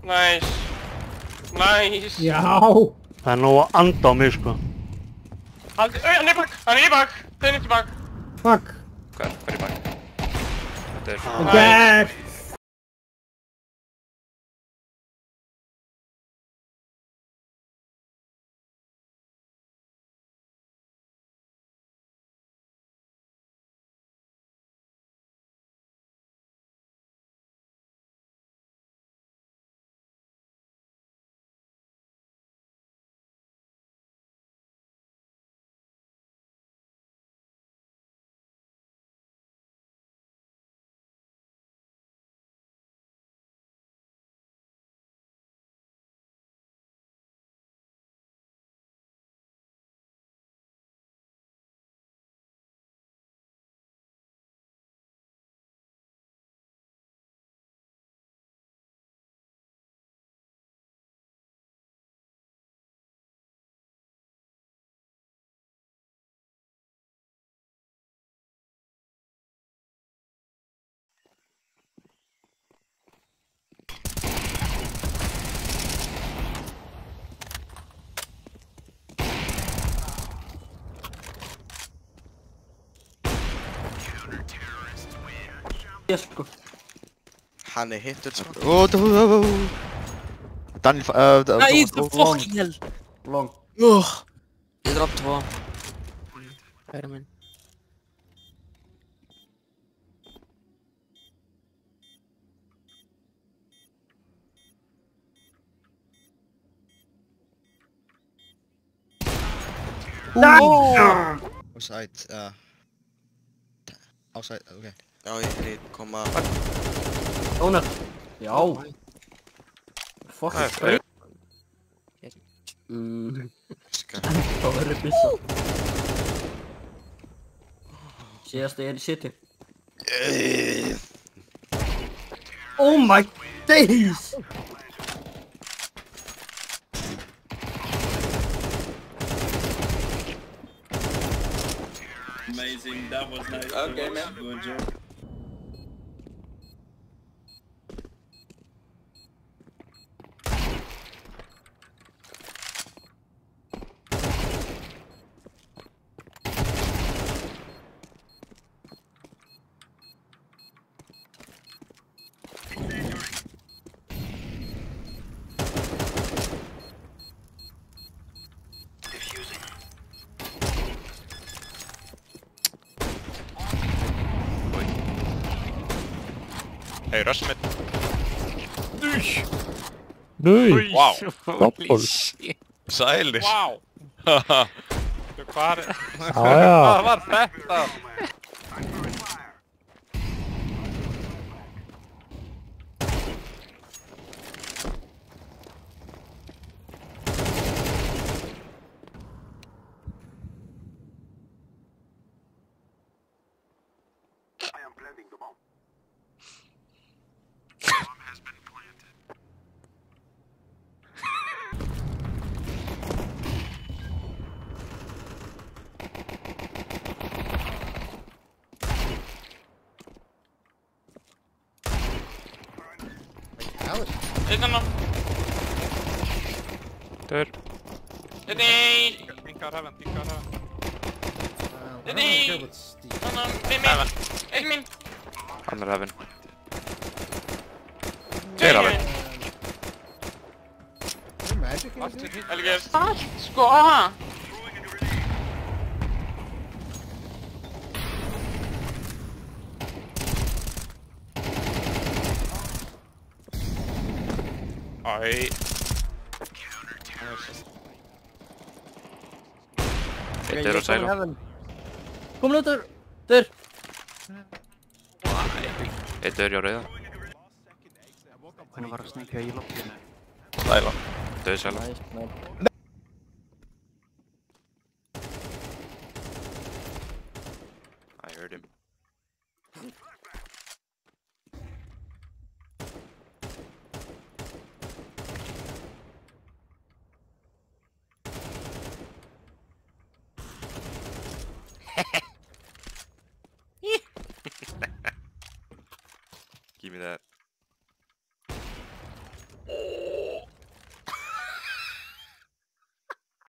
Nice. Nice. Já! Það er nóg að anda á mig sko. Haldi, hann er bak! Hann er í bak! Þeir er í bak! Fuck! Hver er í bak? Þetta er... Gert! Ég sko. Hann er hittur sko. Daniel... Nej, for fucking hell! Long. Jeg dropper 2. Færdig, men. Outside, outside, okay. Já, ég er að koma... Ónar. Já. Fucking straight. Það verður bissa. Síðast er í city. Oh my days! Amazing, that was nice. Okay, man. Good job. Hei, rush mid. Nei! Wow! Doppel! Sælir! Wow! Hvað Já. var þetta? Utan då. Dör. Nej! Pinkar heaven. Nej! Min! Ett min! Han är även. Ser av det. Eller ska! Aj. Ett är och silo. Kom nu där! Där! Ett dör jag redan. Kan vara sneaky i loppen. Silo. Dör silo. I heard him. Give me that.